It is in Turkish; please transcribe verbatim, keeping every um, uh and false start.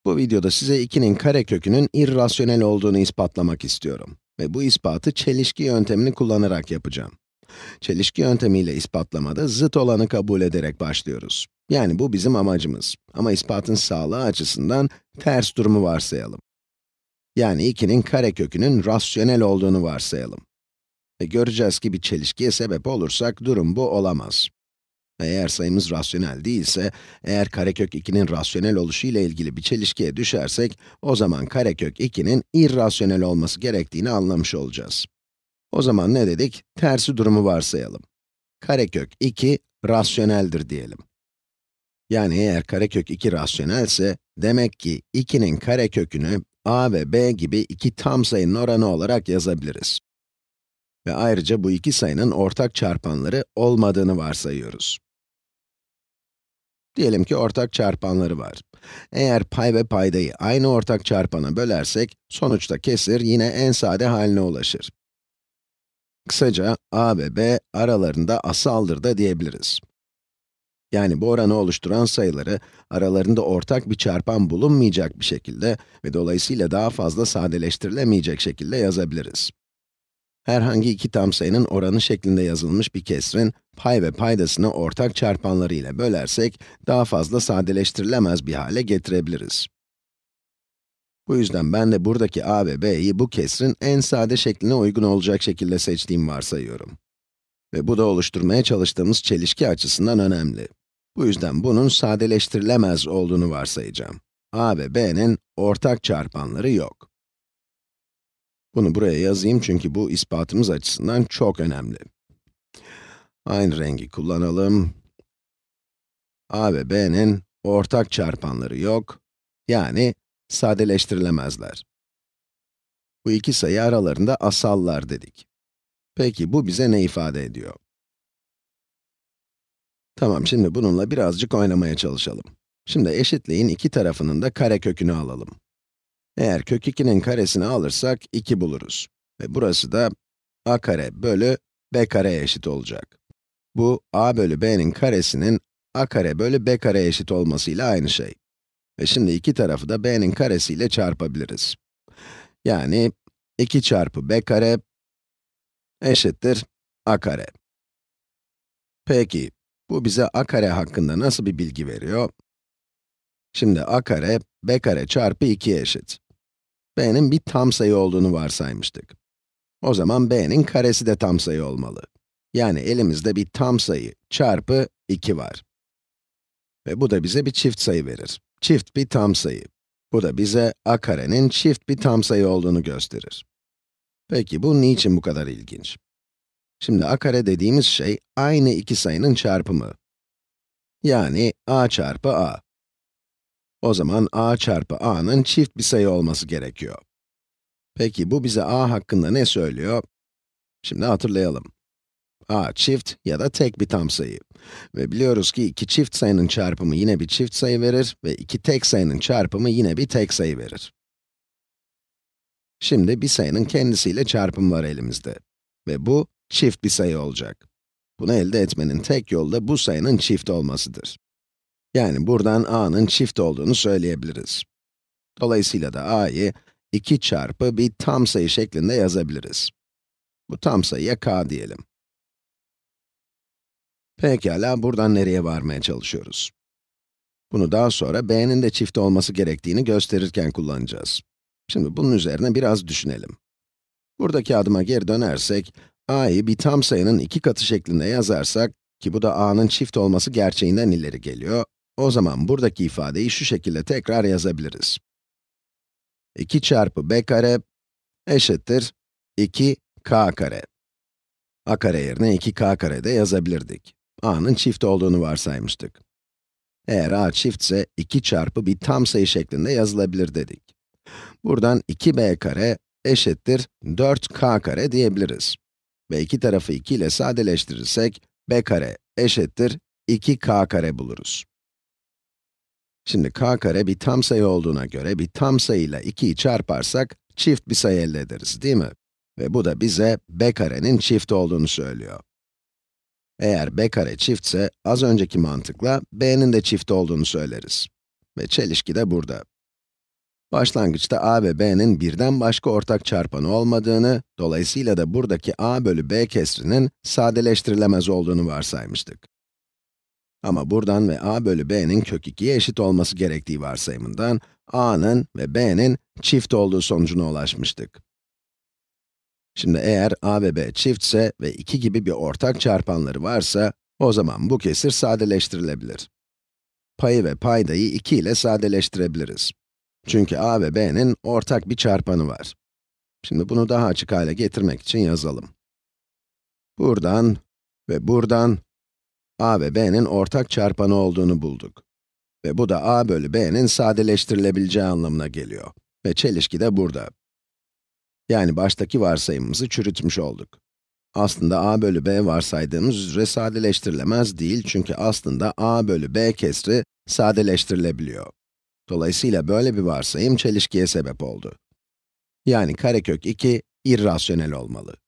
Bu videoda size ikinin karekökünün irrasyonel olduğunu ispatlamak istiyorum. Ve bu ispatı çelişki yöntemini kullanarak yapacağım. Çelişki yöntemiyle ispatlamada zıt olanı kabul ederek başlıyoruz. Yani bu bizim amacımız. Ama ispatın sağlığı açısından ters durumu varsayalım. Yani ikinin karekökünün rasyonel olduğunu varsayalım. Ve göreceğiz ki bir çelişkiye sebep olursak durum bu olamaz. Eğer sayımız rasyonel değilse, eğer karekök ikinin rasyonel oluşu ile ilgili bir çelişkiye düşersek, o zaman karekök ikinin irrasyonel olması gerektiğini anlamış olacağız. O zaman ne dedik? Tersi durumu varsayalım. Karekök iki rasyoneldir diyelim. Yani eğer karekök iki rasyonelse, demek ki ikinin karekökünü a ve b gibi iki tam sayının oranı olarak yazabiliriz. Ve ayrıca bu iki sayının ortak çarpanları olmadığını varsayıyoruz. Diyelim ki ortak çarpanları var. Eğer pay ve paydayı aynı ortak çarpana bölersek, sonuçta kesir yine en sade haline ulaşır. Kısaca, a ve b aralarında asaldır da diyebiliriz. Yani bu oranı oluşturan sayıları, aralarında ortak bir çarpan bulunmayacak bir şekilde ve dolayısıyla daha fazla sadeleştirilemeyecek şekilde yazabiliriz. Herhangi iki tam sayının oranı şeklinde yazılmış bir kesrin, pay ve paydasını ortak çarpanları ile bölersek, daha fazla sadeleştirilemez bir hale getirebiliriz. Bu yüzden ben de buradaki a ve b'yi bu kesrin en sade şekline uygun olacak şekilde seçtiğimi varsayıyorum. Ve bu da oluşturmaya çalıştığımız çelişki açısından önemli. Bu yüzden bunun sadeleştirilemez olduğunu varsayacağım. A ve b'nin ortak çarpanları yok. Bunu buraya yazayım çünkü bu ispatımız açısından çok önemli. Aynı rengi kullanalım. A ve b'nin ortak çarpanları yok, yani sadeleştirilemezler. Bu iki sayı aralarında asallar dedik. Peki bu bize ne ifade ediyor? Tamam, şimdi bununla birazcık oynamaya çalışalım. Şimdi eşitliğin iki tarafının da karekökünü alalım. Eğer kök ikinin karesini alırsak iki buluruz. Ve burası da a kare bölü b kareye eşit olacak. Bu, a bölü b'nin karesinin a kare bölü b kareye eşit olmasıyla aynı şey. Ve şimdi iki tarafı da b'nin karesiyle çarpabiliriz. Yani iki çarpı b kare eşittir a kare. Peki, bu bize a kare hakkında nasıl bir bilgi veriyor? Şimdi a kare, b kare çarpı ikiye eşit. B'nin bir tam sayı olduğunu varsaymıştık. O zaman b'nin karesi de tam sayı olmalı. Yani elimizde bir tam sayı çarpı iki var. Ve bu da bize bir çift sayı verir. Çift bir tam sayı. Bu da bize a karenin çift bir tam sayı olduğunu gösterir. Peki bu niçin bu kadar ilginç? Şimdi a kare dediğimiz şey aynı iki sayının çarpımı. Yani a çarpı a. O zaman a çarpı a'nın çift bir sayı olması gerekiyor. Peki bu bize a hakkında ne söylüyor? Şimdi hatırlayalım. A çift ya da tek bir tam sayı. Ve biliyoruz ki iki çift sayının çarpımı yine bir çift sayı verir ve iki tek sayının çarpımı yine bir tek sayı verir. Şimdi bir sayının kendisiyle çarpım var elimizde. Ve bu çift bir sayı olacak. Bunu elde etmenin tek yolu da bu sayının çift olmasıdır. Yani buradan a'nın çift olduğunu söyleyebiliriz. Dolayısıyla da a'yı iki çarpı bir tam sayı şeklinde yazabiliriz. Bu tam sayıya k diyelim. Pekala, buradan nereye varmaya çalışıyoruz? Bunu daha sonra b'nin de çift olması gerektiğini gösterirken kullanacağız. Şimdi bunun üzerine biraz düşünelim. Buradaki adıma geri dönersek, a'yı bir tam sayının iki katı şeklinde yazarsak, ki bu da a'nın çift olması gerçeğinden ileri geliyor, o zaman buradaki ifadeyi şu şekilde tekrar yazabiliriz. iki çarpı b kare eşittir iki k kare. A kare yerine iki k kare de yazabilirdik. A'nın çift olduğunu varsaymıştık. Eğer a çiftse, iki çarpı bir tam sayı şeklinde yazılabilir dedik. Buradan iki b kare eşittir dört k kare diyebiliriz. Ve iki tarafı iki ile sadeleştirirsek, b kare eşittir iki k kare buluruz. Şimdi k kare bir tam sayı olduğuna göre, bir tam sayıyla ikiyi çarparsak, çift bir sayı elde ederiz, değil mi? Ve bu da bize b karenin çift olduğunu söylüyor. Eğer b kare çiftse, az önceki mantıkla b'nin de çift olduğunu söyleriz. Ve çelişki de burada. Başlangıçta a ve b'nin birden başka ortak çarpanı olmadığını, dolayısıyla da buradaki a bölü b kesrinin sadeleştirilemez olduğunu varsaymıştık. Ama buradan ve a bölü b'nin kök ikiye eşit olması gerektiği varsayımından, a'nın ve b'nin çift olduğu sonucuna ulaşmıştık. Şimdi eğer a ve b çiftse ve iki gibi bir ortak çarpanları varsa, o zaman bu kesir sadeleştirilebilir. Payı ve paydayı iki ile sadeleştirebiliriz. Çünkü a ve b'nin ortak bir çarpanı var. Şimdi bunu daha açık hale getirmek için yazalım. Buradan ve buradan a ve b'nin ortak çarpanı olduğunu bulduk. Ve bu da a bölü b'nin sadeleştirilebileceği anlamına geliyor. Ve çelişki de burada. Yani baştaki varsayımımızı çürütmüş olduk. Aslında a bölü b varsaydığımız üzere sadeleştirilemez değil, çünkü aslında a bölü b kesri sadeleştirilebiliyor. Dolayısıyla böyle bir varsayım çelişkiye sebep oldu. Yani karekök iki irrasyonel olmalı.